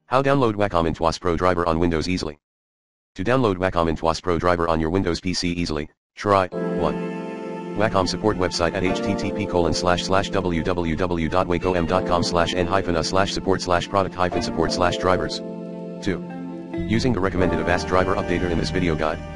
How download Wacom Intuos Pro driver on Windows easily. To download Wacom Intuos Pro driver on your Windows PC easily, try 1. Wacom support website at http://www.wacom.com/n-a/support/product-support/drivers. 2. Using the recommended Avast driver updater in this video guide,